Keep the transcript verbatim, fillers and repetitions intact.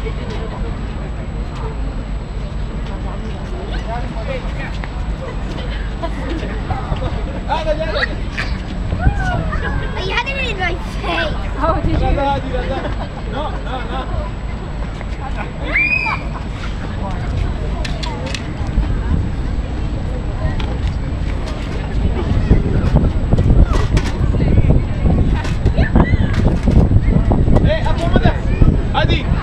You had it in my face. Oh, did you? No, no, no. Hey, acomódate. Adi.